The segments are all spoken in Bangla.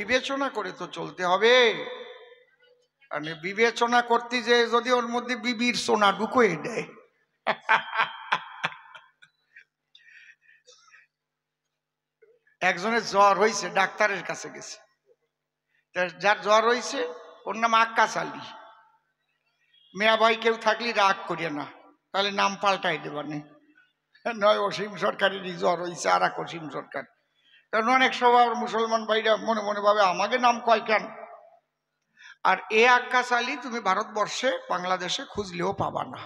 বিবেচনা করে তো চলতে হবে। আর বিবেচনা করতে যে যদি ওর মধ্যে বিবির সোনা ঢুকিয়ে দেয়। একজনের জ্বর হয়েছে, ডাক্তারের কাছে গেছে। যার জ্বর হয়েছে ওর নাম আক্কাস আলী। মেয়া ভাই কেউ থাকলে রাগ করিয়ে না, তাহলে নাম পাল্টাই দেবানি, নয় অসীম সরকারেরই জ্বর হয়েছে আর এক অসীম সরকার। কারণ অনেক সময় মুসলমান ভাইরা মনে মনে ভাবে আমাকে নাম কয় কেন। আর এ আক্কাস আলী তুমি ভারতবর্ষে বাংলাদেশে খুঁজলেও পাবা না।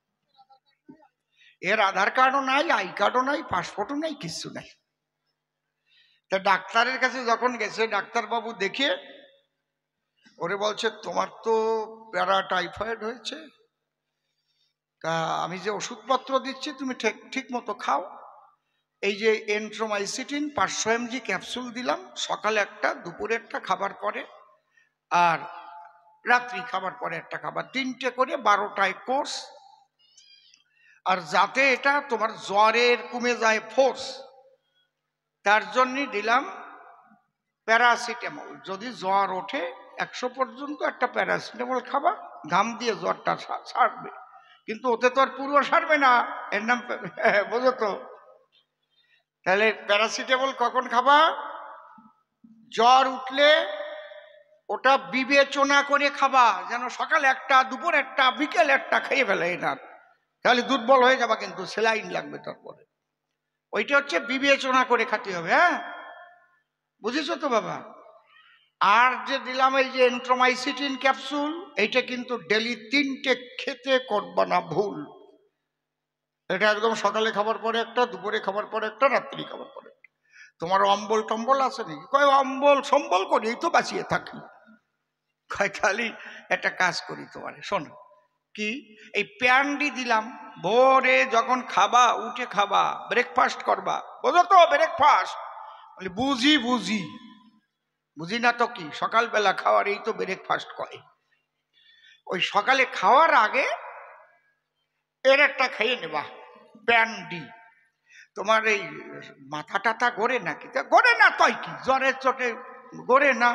এর আধার কার্ডও নাই, আই কার্ডও নাই, পাসপোর্টও নাই, কিচ্ছু নাই। তা ডাক্তারের কাছে যখন গেছে, ডাক্তারবাবু দেখে ওরে বলছে তোমার তো প্যারা টাইফয়েড হয়েছে, তা আমি যে ওষুধপত্র দিচ্ছি তুমি ঠিক মতো খাও। এই যে এন্ট্রোমাইসিটিন 500 mg ক্যাপসুল দিলাম, সকালে একটা, দুপুরে একটা খাবার পরে, আর রাত্রি খাবার পরে একটা খাবার, 3টে করে 12টায় কোর্স। আর যাতে এটা তোমার জ্বরের কমে যায় ফোর্স, তার জন্যই দিলাম প্যারাসিটামল। যদি জ্বর ওঠে 100 পর্যন্ত একটা প্যারাসিটামল খাবা, ঘাম দিয়ে জ্বরটা ছাড়বে। কিন্তু ওতে তো আর পুরো সারবে না, এর নাম বোঝো তো। তাহলে প্যারাসিটামল কখন খাবা? জ্বর উঠলে ওটা বিবেচনা করে খাবা, যেন সকালে একটা, দুপুর একটা, বিকেল একটা খেয়ে ফেলে না, তাহলে দুর্বল হয়ে যাবা, কিন্তু স্যালাইন লাগবে তারপরে। ওইটা হচ্ছে বিবেচনা করে খেতে হবে। হ্যাঁ, বুঝেছো তো বাবা? আর যে দিলাম এই যে এন্ট্রোমাইসিটিন ক্যাপসুল, এইটা কিন্তু ডেলি 3টে খেতে করবা না, ভুল। এটা একদম সকালে খাবার পরে একটা, দুপুরে খাবার পরে একটা, রাত্রি খাবার পরে একটা। তোমার অম্বল টম্বল আছে নাকি? কয় অম্বল সম্বল করি, এই তো বাঁচিয়ে থাকি। কয় খালি একটা কাজ করি তোমারে, শোনো কি, এই প্যান্ডি দিলাম, ভোরে যখন খাবা, উঠে খাবা, ব্রেকফাস্ট করবা, বোঝো তো ব্রেকফাস্ট? বুঝি বুঝি বুঝি না তো কি, সকালবেলা খাওয়ার এই তো ব্রেকফাস্ট করে। ওই সকালে খাওয়ার আগে এর একটা খেয়ে নেবা প্যান্ডি। তোমার এই মাথা টাথা গড়ে নাকি? গড়ে না, তাই কি জ্বরের চোটে গড়ে না,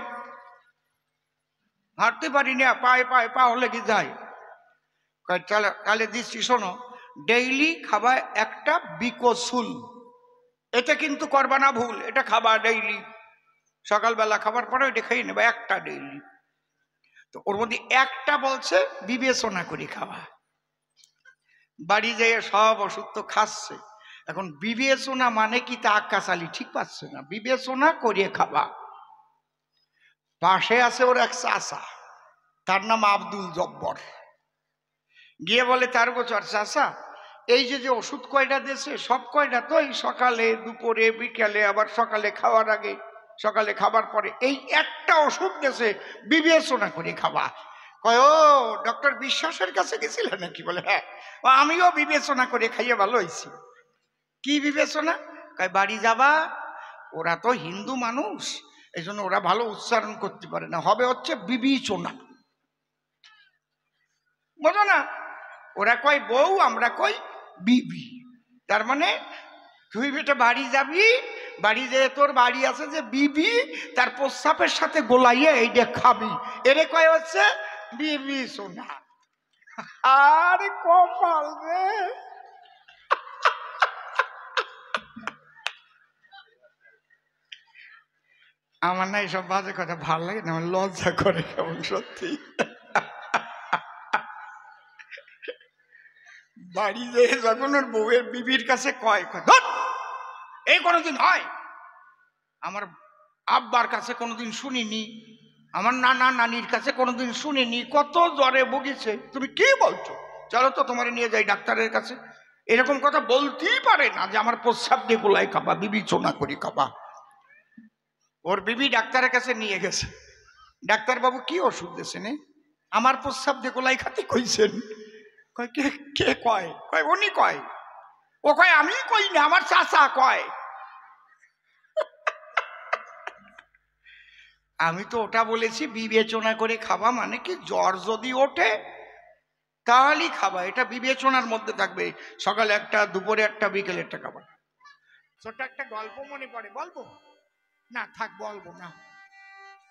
হাঁটতে পারি না, পায়ে পায়ে পা হলে কি যায়। তাহলে দিচ্ছি, শোনো, ডেইলি খাবা একটা বিকোসুল। এটা কিন্তু করবা না ভুল, এটা খাবা ডেইলি, সকালবেলা খাবার পরে ওইটা খেয়ে নেবা একটা ডেইলি। তো ওর মধ্যে একটা বলছে বিবেচনা করে খাওয়া। বাড়ি যেয়ে সব ওষুধ তো খাচ্ছে, এখন বিবেচনা মানে কি তা আক্কাস আলী ঠিক পাচ্ছে না। বিবেচনা করে খাবা। পাশে আছে ওর এক চাচা, তার নাম আব্দুল জব্বর। গিয়ে বলে, তার বছর চাচা, এই যে ওষুধ কয়টা দিয়েছে, সব কয়টা তো এই সকালে, দুপুরে, বিকালে, আবার সকালে খাওয়ার আগে, সকালে খাবার পরে, এই একটা ওষুধ দিয়েছে, বিবেচনা করে খাবা। কয়, ও ডক্টর বিশ্বাসের কাছে গেছিলে নাকি? বলে, হ্যাঁ। আমিও বিবেচনা করে খাইয়ে ভালো হয়েছি। কি বিবেচনা? কয়, বাড়ি যাবা, ওরা তো হিন্দু মানুষ, এই জন্য ওরা ভালো উচ্চারণ করতে পারে না, হবে হচ্ছে বিবেচনা, বোঝো না? ওরা কয় বউ, আমরা কই বিবি। তার মানে তুই বেটা বাড়ি যাবি, বাড়ি যেয়ে তোর বাড়ি আছে যে বিবি, তার প্রস্রাবের সাথে গোলাইয়ে এইটা খাবি, এরে কয় হচ্ছে বিবি সোনা। আরে কপাল রে! আমার না এইসব বাজে কথা ভালো লাগে না, আমার লজ্জা করে কেমন, সত্যি। বাড়ি যেয়ে যখন ওর বউয়ের বিবির কাছে কয়, এই কোনোদিন হয়? আমার আব্বার কাছে কোনোদিন শুনিনি, আমার নানা নানির কাছে কোনোদিন শুনিনি, কত জ্বরে ভুগিছে, তুমি কি বলছো? চলো তো তোমার নিয়ে যাই ডাক্তারের কাছে। এরকম কথা বলতেই পারে না যে আমার প্রস্রাব দিয়ে গোলাই খাবা, বিবেচনা করি খাবা। ওর বিবি ডাক্তারের কাছে নিয়ে গেছে। ডাক্তারবাবু কি ওষুধ দিয়েছেন? আমার প্রস্রাব দিয়ে গোলাই খাতে কইছেন। কয়, কে কয়? কয়, উনি কয়। ও কয়, আমি কই না, আমার চাচা কয়। আমি তো ওটা বলেছি বিবেচনা করে খাবা, মানে কি জ্বর যদি ওঠে তাহলেই খাবা, এটা বিবেচনার মধ্যে থাকবে। সকালে একটা, দুপুরে একটা, বিকেলে একটা খাবার। ছোট একটা গল্প মনে পড়ে, বলবো? না থাক, বলবো না।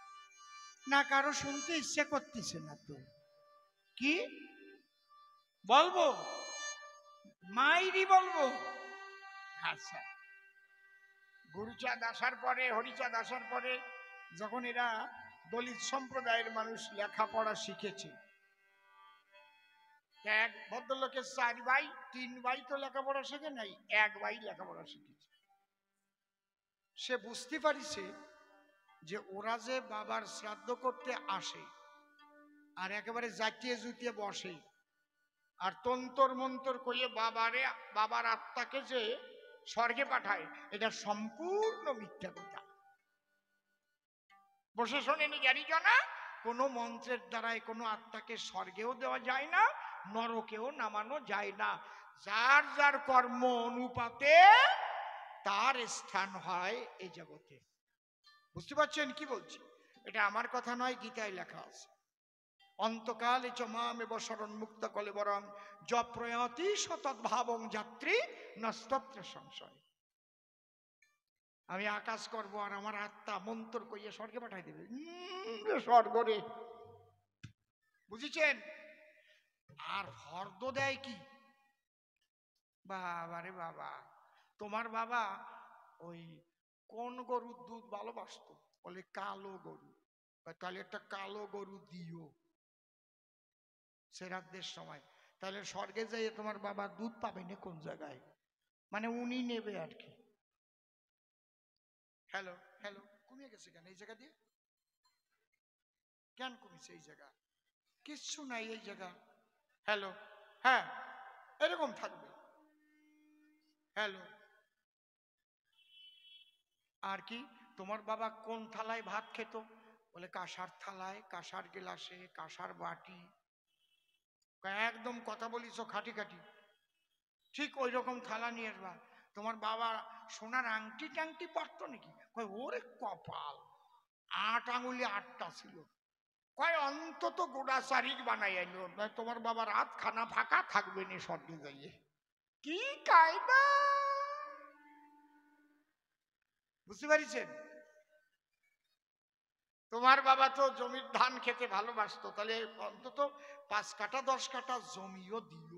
না কারো শুনতে ইচ্ছে করতেছে না তো, কি বলবো? মাইরি বলবো? আচ্ছা, গুরুচাঁদ আসার পরে, হরিচাঁদ আসার পরে, যখন এরা দলিত সম্প্রদায়ের মানুষ লেখাপড়া শিখেছে, এক ভদ্রলোকের 4 ভাই, 3 ভাই তো লেখাপড়া শেখে নাই, 1 ভাই লেখাপড়া শিখেছে। সে বুঝতে পারিছে যে ওরা যে বাবার শ্রাদ্ধ করতে আসে আর একেবারে জাতিয়ে জুতিয়ে বসে আর তন্তর মন্তর কইয়ে বাবার আত্মাকে যে স্বর্গে পাঠায়, এটা সম্পূর্ণ মিথ্যা কথা। বসে শোনেনি জ্ঞানী জনা, কোনো মন্ত্রের দ্বারাই কোনো আত্মাকে স্বর্গেও দেওয়া যায় না, নরকেও নামানো যায় না। যার যার কর্ম অনুপাতে তার স্থান হয় এই জগতে। বুঝতে পারছেন কি বলছি? এটা আমার কথা নয়, গীতায় লেখা আছে। অন্তকালে চ মামেব শরণ মুক্ত কলেবরং যপ্রয়াতি সতদ্ভাবং যাত্রী নস্তত্র সংশয়। আমি আকাশ করব আর আমার আত্মা মন্ত্র কইয়ে স্বর্গে পাঠাই দেবে, স্বর্গ রে। বুঝেছেন? আর ফর্দ দেয় কি? বাবা রে বাবা, তোমার বাবা ওই কোন গরুর দুধ ভালোবাসতো? বলে কালো গরু। তাহলে একটা কালো গরু দিও শ্রাদ্ধের সময়, তাহলে স্বর্গে যাইয়ে তোমার বাবা দুধ পাবে না কোন জায়গায়, মানে উনি নেবে আর কি। হ্যালো হ্যালো, কমিয়ে গেছে কেন এই জায়গা দিয়ে? কেন কমিছে এই জায়গা? কিচ্ছু নাই এই জায়গা। হ্যালো, হ্যাঁ এরকম থাকবে। হ্যালো, আর কি? তোমার বাবা কোন থালায় ভাত খেত? বলে কাঁসার থালায়, কাঁসার গ্লাসে, কাঁসার বাটি। একদম কথা বলিস খাটি খাটি, ঠিক ওই রকম থালা নিয়ে আসবা। তোমার বাবা সোনার আংটি টাংটি পরতো নাকি? কয় ওরে কপাল, 8 আঙুলে 8টা ছিল। কয় অন্তত গোড়া চারিক বানাই আইলো, তোমার বাবার হাত খানা ফাঁকা থাকবে না স্বর্গে যাইয়ে। কি কায়দা! বুঝতে পারিছেন? তোমার বাবা তো জমির ধান খেতে ভালোবাসতো, তাহলে অন্তত 5 কাঠা 10 কাঠা জমিও দিল।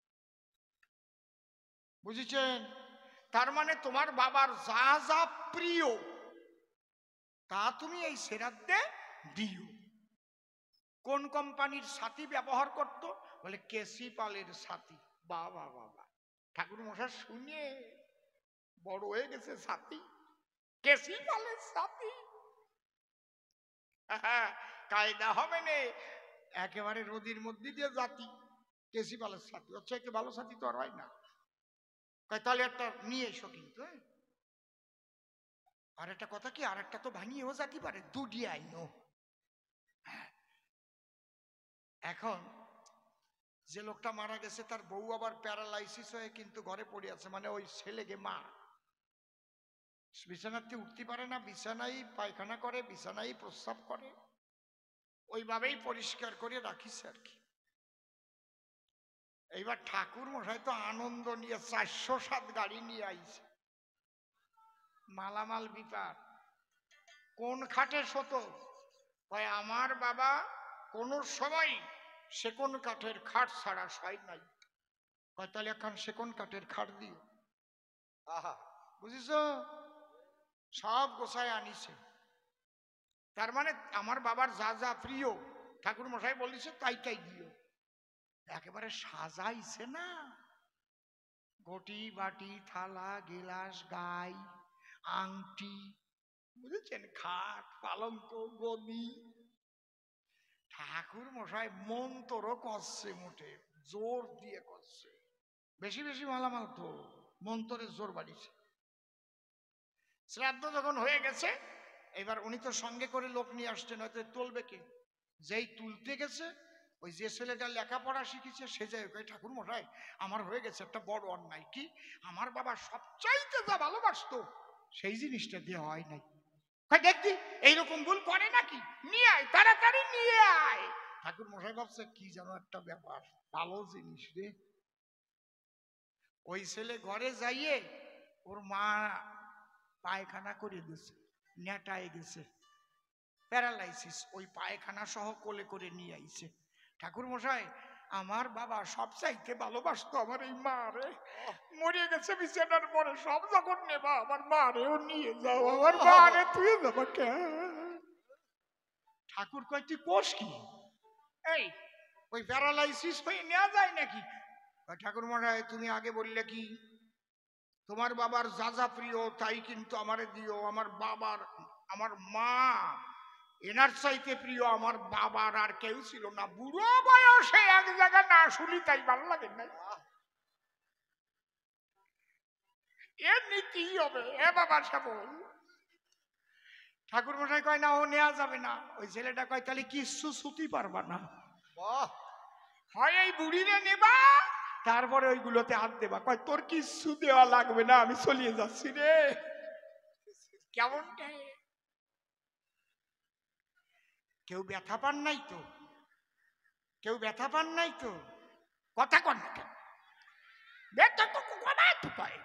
বুঝেছেন? তার মানে তোমার বাবার যা যা প্রিয় তা তুমি এই শ্রাদ্ধে দিও। কোন কোম্পানির ছাতি ব্যবহার করত? বলে কেসি পালের ছাতি। বাবা বাবা, ঠাকুর মশাই শুনে বড় হয়ে গেছে ছাতি, কেসি পালের ছাতি। কায়দা হবে না, একেবারে রোদির মধ্যে দিয়ে জাতি কেসি পালের ছাতি, হচ্ছে একটু ভালো ছাতি তো আর হয় না। তাহলে একটা নিয়ে এসো কিন্তু। আর একটা কথা কি, আর একটা তো ভাঙিয়েও যেতে পারে, দুটি আইনো। এখন যে লোকটা মারা গেছে তার বউ আবার প্যারালাইসিস হয়ে কিন্তু ঘরে পড়ে আছে, মানে ওই ছেলেকে মা বিছানাতে উঠতে পারে না, বিছানায় পায়খানা করে, বিছানায় প্রস্রাব করে, ওইভাবেই পরিষ্কার করে রাখিস আর কি। এইবার ঠাকুর মশাই তো আনন্দ নিয়ে 407 গাড়ি নিয়ে আইছে, মালামাল বিপার। কোন খাটে শত? কয় আমার বাবা কোন সময় সেকোন কাঠের খাট ছাড়া শয় নাই। কয় তাহলে এখন সেকোন কাঠের খাট দিও। আহা, বুঝিস? সব গোছায় আনিছে। তার মানে আমার বাবার যা যা প্রিয় ঠাকুর মশাই বলিছে তাই তাই দিও। একেবারে সাজাইছে না, ঘটি বাটি থালা গিলাস গাই আংটি, বুঝেছেন, খাট পালঙ্ক গদি। ঠাকুর মশাই মন্ত্রও করছে, মোটে জোর দিয়ে করছে, বেশি বেশি মালামাল তো মন্ত্রের জোর বাড়িছে। শ্রাদ্ধ যখন হয়ে গেছে, এবার উনি তো সঙ্গে করে লোক নিয়ে আসছেন, হয়তো তুলবে কে? যেই তুলতে গেছে, ওই যে ছেলেটা লেখাপড়া শিখেছে সে যাই ঠাকুর মশাই আমার হয়ে গেছে একটা বড় অন্যায়। কি? আমার বাবা সবচাইতে যা ভালোবাসতো সেই জিনিসটা দিয়ে হয় নাই। দেখি এইরকম ভুল করে নাকি, নিয়ে আয় তাড়াতাড়ি নিয়ে আয়। ঠাকুর মশাই ভাবছে কি যেন একটা ব্যাপার, ভালো জিনিস রে। ওই ছেলে ঘরে যাইয়ে ওর মা পায়খানা করে দিয়েছে, নেটায় গেছে, প্যারালাইসিস, ওই পায়খানা সহ কোলে করে নিয়ে আইছে। ঠাকুর মশাই, আমার বাবা সব চাইতে ভালোবাসতো আমার এই মা রে, মরে গেছে বিছানার পরে, সব যখন নেবা আমার মা রেও নিয়ে যাও, আমার মা রে তুই যাবা কে? ঠাকুর কয় তুই কোষ কি? এই ওই প্যারালাইসিস হয়ে নেওয়া যায় নাকি? ঠাকুর মশাই তুমি আগে বললে কি তোমার বাবার যা যা প্রিয় তাই কিন্তু আমারে দিও। আমার বাবার, আমার মা এনার চাইতে প্রিয় আমার বাবার আর কেউ ছিল না। বুড়ো বয়সে এক জায়গায় না শুনি তাই ভালো লাগে না, এ নীতি হবে এ বাবা সাবল। ঠাকুর মশাই কয় না ও নেওয়া যাবে না। ওই ছেলেটা কয় তাহলে কিচ্ছু ছুটি পারবা না, হয় এই বুড়িরে নেবা তারপরে ওইগুলোতে হাত দেবা। কয় তোর কিচ্ছু দেওয়া লাগবে না, আমি চলিয়ে যাচ্ছি রে। কেমন কেউ ব্যথা পান নাই তো? কেউ ব্যথা পান নাই তো? কথা কন না কেন? ব্যথা তো পায়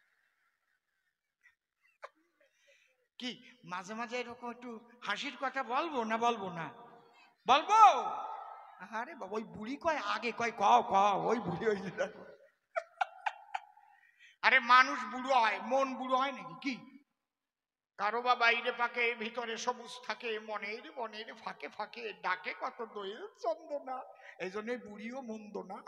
কি? মাঝে মাঝে এরকম একটু হাসির কথা বলবো না? বলবো না? বলবো। আরে বাবা, ওই বুড়ি কয় আগে কয় কও কও, ওই বুড়ি ওই আরে মানুষ বুড়ো হয়, মন বুড়ো হয় নাকি? কি কারো বা বাইরে পাকে ভিতরে সবুজ থাকে, মনের মনের ফাঁকে ফাঁকে ডাকে কত দোয়েল চন্দনা, এই জন্য বুড়িও মন্দ না।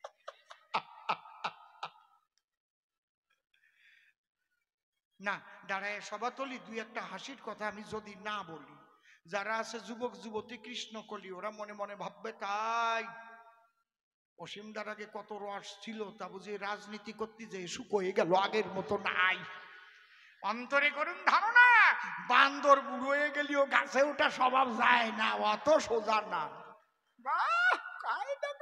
না দাঁড়ায় সবাতলি দুই একটা হাসির কথা আমি যদি না বলি, যারা আছে যুবক যুবতী কৃষ্ণকলি, ওরা মনে মনে ভাববে তাই অসীমদার আগে কত রস ছিল, তা বুঝি রাজনীতি করতে যে শুকোয়ে গেল, আগের মতো নাই। অন্তরে করুন ধারণা, বান্দর বুড়ো হয়ে গেলেও গাছে ওঠা স্বভাব যায় না, অত সোজা না। বাহ, কায়দা